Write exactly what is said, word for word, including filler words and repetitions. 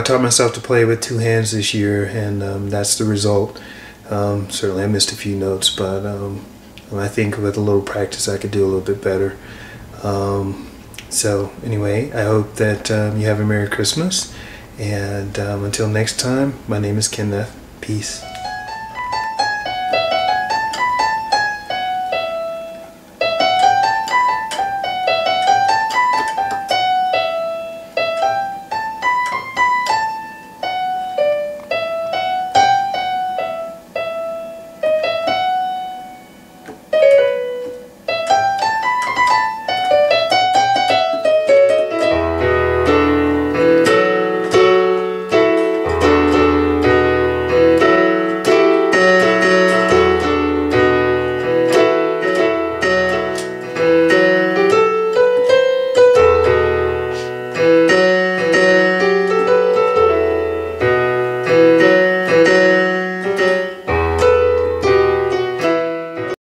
taught myself to play with two hands this year, and um, that's the result. Um, certainly I missed a few notes, but um, I think with a little practice I could do a little bit better. Um, so anyway, I hope that um, you have a Merry Christmas, and um, until next time, my name is Kenneth. Peace.